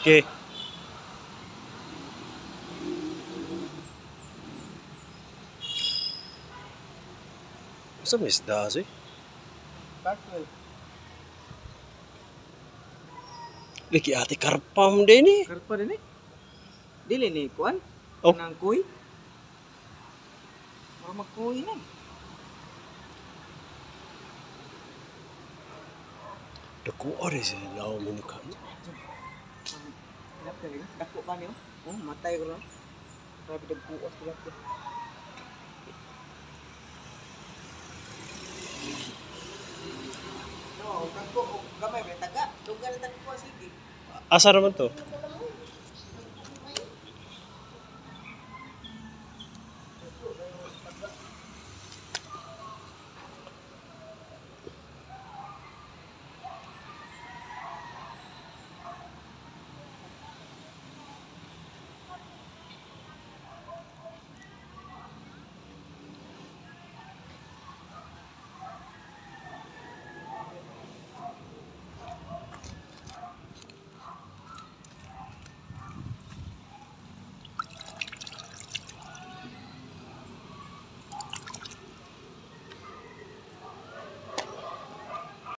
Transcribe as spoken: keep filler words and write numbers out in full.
Okay. Masa may isda sih? Bakul. Lagi ate karpam din eh. Karpa din eh. Dili ni kuan. Oh. Nang kuy. Mga magkuy na. Dako ore sila lao minuka. Kenapa ni? Dako pa niyo? Oh, matay ko lang. Grabe dagkuos sila ko. No, dagko gamay may taga. Dugan ta ko sige. Asa naman to?